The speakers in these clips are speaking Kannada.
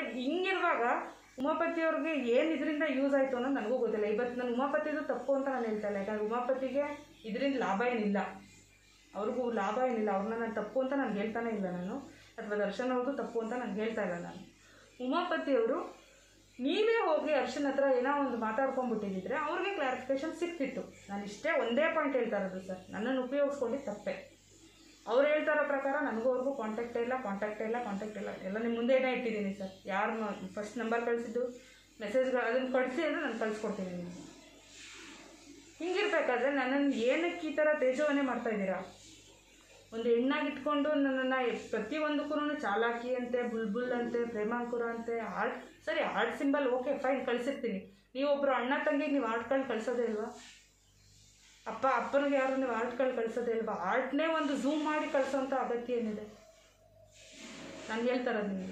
ಹಿಂಗಿರುವಾಗ ಉಮಾಪತಿಯವ್ರಿಗೆ ಏನು ಇದರಿಂದ ಯೂಸ್ ಆಯಿತು ಅನ್ನೋದು ನನಗೂ ಗೊತ್ತಿಲ್ಲ. ಇವತ್ತು ನಾನು ಉಮಾಪತಿದು ತಪ್ಪು ಅಂತ ನಾನು ಹೇಳ್ತಾ ಇಲ್ಲ, ಯಾಕಂದರೆ ಉಮಾಪತಿಗೆ ಇದರಿಂದ ಲಾಭ ಏನಿಲ್ಲ, ಅವ್ರಿಗೂ ಲಾಭ ಏನಿಲ್ಲ. ಅವ್ರನ್ನ ನಾನು ತಪ್ಪು ಅಂತ ನಾನು ಹೇಳ್ತಾನೆ ಇಲ್ಲ ನಾನು, ಅಥವಾ ದರ್ಶನ್ ಅವ್ರದ್ದು ತಪ್ಪು ಅಂತ ನಾನು ಹೇಳ್ತಾ ಇಲ್ಲ ನಾನು. ಉಮಾಪತಿಯವರು ನೀವೇ ಹೋಗಿ ಅರ್ಶನ್ ಹತ್ರ ಏನೋ ಒಂದು ಮಾತಾಡ್ಕೊಂಡ್ಬಿಟ್ಟಿದ್ದರೆ ಅವ್ರಿಗೆ ಕ್ಲಾರಿಫಿಕೇಷನ್ ಸಿಕ್ತಿತ್ತು. ನಾನು ಇಷ್ಟೇ ಒಂದೇ ಪಾಯಿಂಟ್ ಹೇಳ್ತಾ ಇರೋದು ಸರ್, ನನ್ನನ್ನು ಉಪಯೋಗಿಸ್ಕೊಂಡು ತಪ್ಪೆ. ಅವ್ರು ಹೇಳ್ತಾ ಇರೋ ಪ್ರಕಾರ ನನಗೂ ಅವ್ರಿಗೂ ಕಾಂಟ್ಯಾಕ್ಟೇ ಇಲ್ಲ. ಎಲ್ಲ ನಿಮ್ಮ ಮುಂದೆನೇ ಇಟ್ಟಿದ್ದೀನಿ ಸರ್. ಯಾರು ಫಸ್ಟ್ ನಂಬರ್ ಕಳಿಸಿದ್ದು ಮೆಸೇಜ್ಗಳು ಅದನ್ನು ಕಳಿಸಿ ಅಂದರೆ ನಾನು ಕಳಿಸ್ಕೊಡ್ತೀನಿ ನಿಮಗೆ. ಹಿಂಗಿರ್ಬೇಕಾದ್ರೆ ನನ್ನನ್ನು ಏನಕ್ಕೆ ಈ ಥರ ತೇಜೋವನೆ ಮಾಡ್ತಾಯಿದ್ದೀರಾ? ಒಂದು ಹೆಣ್ಣಾಗಿಟ್ಕೊಂಡು ನನ್ನನ್ನು ಪ್ರತಿಯೊಂದಕ್ಕೂ ಚಾಲಾಕಿ ಅಂತೆ, ಬುಲ್ಬುಲ್ ಅಂತೆ, ಪ್ರೇಮಾಂಕುರ ಅಂತೆ, ಆರ್ಟ್ ಸಿಂಬಲ್ ಓಕೆ ಫೈನ್ ಕಳಿಸಿರ್ತೀನಿ. ನೀವೊಬ್ಬರು ಅಣ್ಣ ತಂಗಿ ನೀವು ಆರ್ಟ್ಗಳು ಕಳಿಸೋದೇ ಇಲ್ವಾ? ಅಪ್ಪನಿಗೆ ಯಾರು ನೀವು ಆರ್ಟ್ಗಳು ಕಳಿಸೋದೇ ಇಲ್ವಾ? ಆರ್ಟ್ನೇ ಒಂದು ಝೂಮ್ ಮಾಡಿ ಕಳಿಸೋಂಥ ಅಗತ್ಯ ಏನಿದೆ? ನಾನು ಹೇಳ್ತಾ ಇರೋದು ನಿಮಗೆ.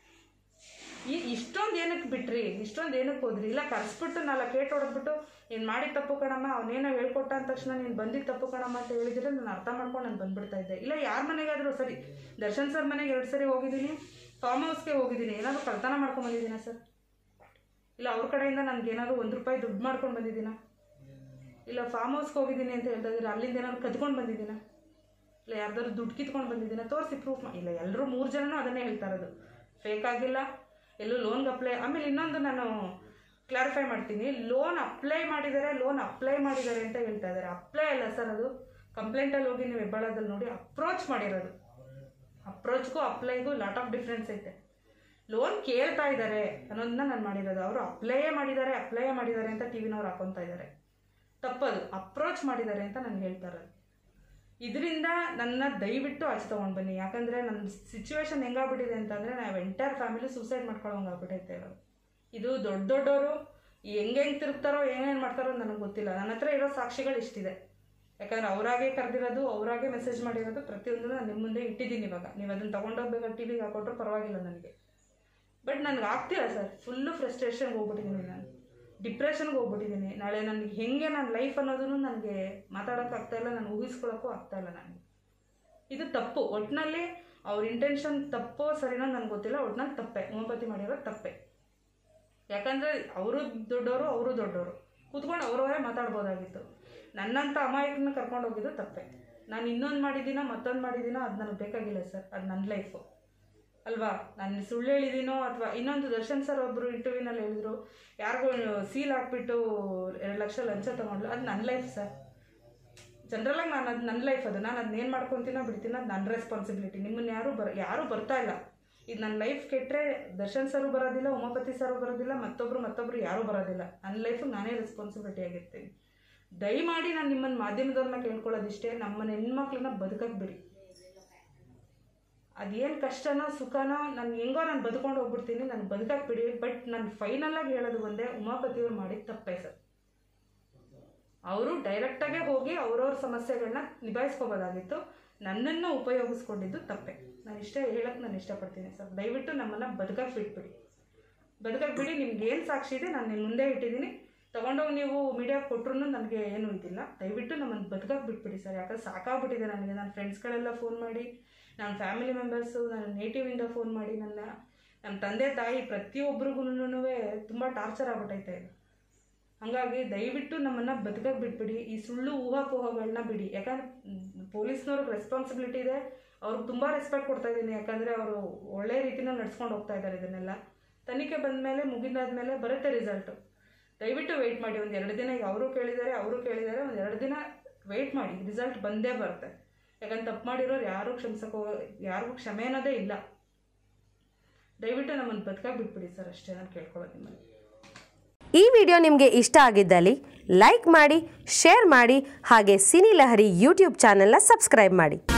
ಇಷ್ಟೊಂದು ಏನಕ್ಕೆ ಬಿಟ್ರಿ, ಇಷ್ಟೊಂದು ಏನಕ್ಕೆ ಹೋದ್ರಿ? ಇಲ್ಲ ಕರೆಸ್ಬಿಟ್ಟು 4 ಏಟು ಹೊಡೆದ್ಬಿಟ್ಟು ನೀನು ಮಾಡಿದ ತಪ್ಪು ಕಣಮ್ಮ, ಅವನೇನೋ ಹೇಳ್ಕೊಟ್ಟ ಅಂದ ತಕ್ಷಣ ನೀನು ಬಂದಿದ್ದು ತಪ್ಪು ಕಣಮ್ಮ ಅಂತ ಹೇಳಿದರೆ ನಾನು ಅರ್ಥ ಮಾಡ್ಕೊಂಡು ನಾನು ಬಂದುಬಿಡ್ತಾ ಇದ್ದೆ. ಇಲ್ಲ ಯಾರ ಮನೆಗಾದರೂ ಸರಿ, ದರ್ಶನ್ ಸರ್ ಮನೆಗೆ 2 ಸರಿ ಹೋಗಿದ್ದೀನಿ, ಫಾರ್ಮ್ ಹೌಸ್ಗೆ ಹೋಗಿದ್ದೀನಿ, ಏನಾದರೂ ಕಳ್ತನ ಮಾಡ್ಕೊಂಡು ಬಂದಿದ್ದೀನಾ ಸರ್? ಇಲ್ಲ ಅವ್ರ ಕಡೆಯಿಂದ ನನಗೇನಾದರೂ ₹1 ದುಡ್ಡು ಮಾಡ್ಕೊಂಡು ಬಂದಿದ್ದೀನಾ? ಇಲ್ಲ ಫಾರ್ಮ್ ಹೌಸ್ಗೆ ಹೋಗಿದ್ದೀನಿ ಅಂತ ಹೇಳ್ತಾ ಇದ್ದೀರಾ, ಅಲ್ಲಿಂದ ಏನಾದ್ರು ಕದ್ಕೊಂಡು ಬಂದಿದ್ದೀನಾ? ಇಲ್ಲ ಯಾರ್ದಾದ್ರು ದುಡ್ಡು ಕಿತ್ಕೊಂಡು ಬಂದಿದ್ದೀನಾ? ತೋರಿಸಿ ಪ್ರೂಫ್ ಇಲ್ಲ. ಎಲ್ಲರೂ 3 ಜನನೂ ಅದನ್ನೇ ಹೇಳ್ತಾ ಇರೋದು, ಫೇಕ್ ಆಗಿಲ್ಲ, ಎಲ್ಲೂ ಲೋನ್ಗೆ ಅಪ್ಲೈ. ಆಮೇಲೆ ಇನ್ನೊಂದು ನಾನು ಕ್ಲಾರಿಫೈ ಮಾಡ್ತೀನಿ, ಲೋನ್ ಅಪ್ಲೈ ಮಾಡಿದ್ದಾರೆ ಅಂತ ಹೇಳ್ತಾ ಇದ್ದಾರೆ. ಅಪ್ಲೈ ಅಲ್ಲ ಸರ್, ಅದು ಕಂಪ್ಲೇಂಟಲ್ಲಿ ಹೋಗಿ ನೀವು ಹೆಬ್ಬಾಳದಲ್ಲಿ ನೋಡಿ ಅಪ್ರೋಚ್ ಮಾಡಿರೋದು. ಅಪ್ರೋಚ್ಗೂ ಅಪ್ಲೈಗೂ ಲಾಟ್ ಆಫ್ ಡಿಫ್ರೆನ್ಸ್ ಐತೆ. ಲೋನ್ ಕೇಳ್ತಾ ಇದ್ದಾರೆ ಅನ್ನೋದನ್ನ ನಾನು ಮಾಡಿರೋದು. ಅವರು ಅಪ್ಲೈ ಮಾಡಿದ್ದಾರೆ ಅಂತ ಟಿವಿನವ್ರು ಹಾಕೊತಾ ಇದ್ದಾರೆ. ತಪ್ಪದು, ಅಪ್ರೋಚ್ ಮಾಡಿದ್ದಾರೆ ಅಂತ ನಾನು ಹೇಳ್ತಾ ಇರೋದು. ಇದರಿಂದ ನನ್ನ ದಯವಿಟ್ಟು ಆಚೆ ತೊಗೊಂಡು ಬನ್ನಿ. ಯಾಕಂದರೆ ನನ್ನ ಸಿಚುವೇಶನ್ ಹೆಂಗಾಗ್ಬಿಟ್ಟಿದೆ ಅಂತಂದರೆ ನಾವು ಎಂಟೈರ್ ಫ್ಯಾಮಿಲಿ ಸೂಸೈಡ್ ಮಾಡ್ಕೊಳ್ಳೋಂಗೆ ಆಗ್ಬಿಟ್ಟೈತೆ. ಇದು ದೊಡ್ಡವರು ಹೆಂಗೆ ತಿರುಗ್ತಾರೋ ಏನೇನು ಮಾಡ್ತಾರೋ ನನಗೆ ಗೊತ್ತಿಲ್ಲ. ನನ್ನ ಹತ್ರ ಇರೋ ಸಾಕ್ಷಿಗಳು ಇಷ್ಟಿದೆ. ಯಾಕಂದರೆ ಅವರಾಗೆ ಕರೆದಿರೋದು, ಅವರಾಗೆ ಮೆಸೇಜ್ ಮಾಡಿರೋದು, ಪ್ರತಿಯೊಂದೂ ನಾನು ನಿಮ್ಮ ಮುಂದೆ ಇಟ್ಟಿದ್ದೀನಿ. ಇವಾಗ ನೀವು ಅದನ್ನು ತೊಗೊಂಡೋಗ್ಬೇಕಾದ್ರೆ ಟಿವಿಗೆ ಹಾಕೊಟ್ರು ಪರವಾಗಿಲ್ಲ ನನಗೆ. ಬಟ್ ನನಗೆ ಆಗ್ತಿಲ್ಲ ಸರ್, ಫುಲ್ಲು ಫ್ರಸ್ಟ್ರೇಷನ್ಗೆ ಹೋಗ್ಬಿಟ್ಟಿದ್ದೀನಿ, ನಾನು ಡಿಪ್ರೆಷನ್ಗೆ ಹೋಗ್ಬಿಟ್ಟಿದ್ದೀನಿ. ನಾಳೆ ನನಗೆ ಹೆಂಗೆ ನನ್ನ ಲೈಫ್ ಅನ್ನೋದನ್ನು ನನಗೆ ಮಾತಾಡೋಕ್ಕಾಗ್ತಾಯಿಲ್ಲ, ನಾನು ಊಹಿಸ್ಕೊಳ್ಳೋಕ್ಕೂ ಆಗ್ತಾಯಿಲ್ಲ ನನಗೆ. ಇದು ತಪ್ಪು. ಒಟ್ಟಿನಲ್ಲಿ ಅವ್ರ ಇಂಟೆನ್ಷನ್ ತಪ್ಪೋ ಸರಿನೋ ನನಗೆ ಗೊತ್ತಿಲ್ಲ, ಒಟ್ಟಿನಲ್ಲಿ ತಪ್ಪೆ. ಉಮಾಪತಿ ಮಾಡಿರೋ ತಪ್ಪೆ. ಯಾಕಂದರೆ ಅವರು ದೊಡ್ಡವರು ಕೂತ್ಕೊಂಡು ಅವರವರೇ ಮಾತಾಡ್ಬೋದಾಗಿತ್ತು. ನನ್ನಂಥ ಅಮಾಯಕನ ಕರ್ಕೊಂಡು ಹೋಗಿದ್ದು ತಪ್ಪೆ. ನಾನು ಇನ್ನೊಂದು ಮಾಡಿದ್ದೀನೋ ಮತ್ತೊಂದು ಮಾಡಿದ್ದೀನೋ ಅದು ನನಗೆ ಬೇಕಾಗಿಲ್ಲ ಸರ್, ಅದು ನನ್ನ ಲೈಫು ಅಲ್ವಾ? ನಾನು ಸುಳ್ಳು ಹೇಳಿದ್ದೀನೋ ಅಥವಾ ಇನ್ನೊಂದು ದರ್ಶನ್ ಸರ್ ಒಬ್ಬರು ಇಂಟರ್ವ್ಯೂನಲ್ಲಿ ಹೇಳಿದ್ರು, ಯಾರಿಗೂ ಸೀಲ್ ಹಾಕ್ಬಿಟ್ಟು 2 ಲಕ್ಷ ಲಂಚ ತೊಗೊಂಡ್ಲು. ಅದು ನನ್ನ ಲೈಫ್ ಸರ್. ಜನರಲಾಗಿ ನಾನು ಅದು ನನ್ನ ಲೈಫ್, ಅದು ನಾನು ಅದನ್ನೇನು ಮಾಡ್ಕೊತೀನೋ ಬಿಡ್ತೀನೋ ಅದು ನನ್ನ ರೆಸ್ಪಾನ್ಸಿಬಿಲಿಟಿ. ನಿಮ್ಮನ್ನು ಯಾರೂ ಬರ್ತಾ ಇಲ್ಲ. ಇದು ನನ್ನ ಲೈಫ್ ಕೆಟ್ಟರೆ ದರ್ಶನ್ ಸರು ಬರೋದಿಲ್ಲ, ಉಮಾಪತಿ ಸರು ಬರೋದಿಲ್ಲ, ಮತ್ತೊಬ್ಬರು ಯಾರೂ ಬರೋದಿಲ್ಲ. ನನ್ನ ಲೈಫಿಗೆ ನಾನೇ ರೆಸ್ಪಾನ್ಸಿಬಿಲಿಟಿ ಆಗಿರ್ತೀನಿ. ದಯಮಾಡಿ ನಾನು ನಿಮ್ಮನ್ನು ಮಾಧ್ಯಮದವ್ರನ್ನ ಕೇಳ್ಕೊಳ್ಳೋದಿಷ್ಟೇ, ನಮ್ಮನ್ನ ಹೆಣ್ಮಕ್ಳನ್ನ ಬದುಕಕ್ಕೆ ಬಿಡಿ. ಅದೇನು ಕಷ್ಟನೋ ಸುಖನೋ ನಾನು ಹೆಂಗೋ ನಾನು ಬದುಕೊಂಡು ಹೋಗ್ಬಿಡ್ತೀನಿ, ನಾನು ಬದುಕಕ್ಕೆ ಬಿಡಿ. ಬಟ್ ನಾನು ಫೈನಲಾಗಿ ಹೇಳೋದು ಒಂದೇ, ಉಮಾಪತಿಯವ್ರು ಮಾಡಿದ ತಪ್ಪೇ ಸರ್. ಅವರು ಡೈರೆಕ್ಟಾಗೆ ಹೋಗಿ ಅವ್ರವ್ರ ಸಮಸ್ಯೆಗಳನ್ನ ನಿಭಾಯಿಸ್ಕೋಬೋದಾಗಿತ್ತು. ನನ್ನನ್ನು ಉಪಯೋಗಿಸ್ಕೊಂಡಿದ್ದು ತಪ್ಪೆ. ನಾನು ಹೇಳಕ್ಕೆ ನಾನು ಇಷ್ಟಪಡ್ತೀನಿ ಸರ್. ದಯವಿಟ್ಟು ನಮ್ಮನ್ನು ಬದುಕಕ್ಕೆ ಬಿಡಿ. ನಿಮ್ಗೆ ಏನು ಸಾಕ್ಷಿ ಇದೆ ನಾನು ನಿಮ್ಮ ಮುಂದೆ ಇಟ್ಟಿದ್ದೀನಿ. ತೊಗೊಂಡೋಗಿ ನೀವು ಮೀಡಿಯಾಗೆ ಕೊಟ್ಟರು ನನಗೆ ಏನೂ ಇದಿಲ್ಲ. ದಯವಿಟ್ಟು ನಮ್ಮನ್ನು ಬದುಕಕ್ಕೆ ಬಿಟ್ಬಿಡಿ ಸರ್. ಯಾಕಂದ್ರೆ ಸಾಕಾಗ್ಬಿಟ್ಟಿದೆ ನನಗೆ. ನನ್ನ ಫ್ರೆಂಡ್ಸ್ಗಳೆಲ್ಲ ಫೋನ್ ಮಾಡಿ, ನನ್ನ ಫ್ಯಾಮಿಲಿ ಮೆಂಬರ್ಸು, ನನ್ನ ನೇಟಿವಿಂದ ಫೋನ್ ಮಾಡಿ, ನಮ್ಮ ತಂದೆ ತಾಯಿ ಪ್ರತಿಯೊಬ್ಬರಿಗೂ ತುಂಬ ಟಾರ್ಚರ್ ಆಗ್ಬಿಟ್ಟೈತೆ. ಹಾಗಾಗಿ ದಯವಿಟ್ಟು ನಮ್ಮನ್ನು ಬದುಕಕ್ಕೆ ಬಿಟ್ಬಿಡಿ. ಈ ಸುಳ್ಳು ಊಹಾಪೋಹಗಳನ್ನ ಬಿಡಿ. ಯಾಕಂದ್ರೆ ಪೊಲೀಸ್ನವ್ರಿಗೆ ರೆಸ್ಪಾನ್ಸಿಬಿಲಿಟಿ ಇದೆ. ಅವ್ರಿಗೆ ತುಂಬ ರೆಸ್ಪೆಕ್ಟ್ ಕೊಡ್ತಾ ಇದ್ದೀನಿ. ಯಾಕಂದರೆ ಅವರು ಒಳ್ಳೆಯ ರೀತಿಯಲ್ಲಿ ನಡ್ಸ್ಕೊಂಡು ಹೋಗ್ತಾ ಇದ್ದಾರೆ. ಇದನ್ನೆಲ್ಲ ತನಿಖೆ ಬಂದಮೇಲೆ ಮುಗಿದಾದ್ಮೇಲೆ ಬರುತ್ತೆ ರಿಸಲ್ಟು. ದಯವಿಟ್ಟು ವೆಯ್ಟ್ ಮಾಡಿ. ಒಂದು 2 ದಿನ, ಈಗ ಅವರು ಕೇಳಿದ್ದಾರೆ, ಒಂದು 2 ದಿನ ವೆಯ್ಟ್ ಮಾಡಿ. ರಿಸಲ್ಟ್ ಬಂದೇ ಬರುತ್ತೆ. ಯಾಕಂದ್ರೆ ತಪ್ಪು ಮಾಡಿರೋರು ಯಾರಿಗೂ ಕ್ಷಮೆ ಅನ್ನೋದೇ ಇಲ್ಲ. ದಯವಿಟ್ಟು ನಮ್ಮನ್ನು ಬದುಕಕ್ಕೆ ಬಿಟ್ಬಿಡಿ ಸರ್, ಅಷ್ಟೇ ನಾನು ಕೇಳ್ಕೊಳ್ಳೋದು ನಿಮ್ಮಲ್ಲಿ. ಈ ವಿಡಿಯೋ ನಿಮಗೆ ಇಷ್ಟ ಆಗಿದ್ದಲ್ಲಿ ಲೈಕ್ ಮಾಡಿ, ಶೇರ್ ಮಾಡಿ, ಹಾಗೆ ಸಿನಿ ಲಹರಿ ಯೂಟ್ಯೂಬ್ ಚಾನೆಲ್ನ ಸಬ್ಸ್ಕ್ರೈಬ್ ಮಾಡಿ.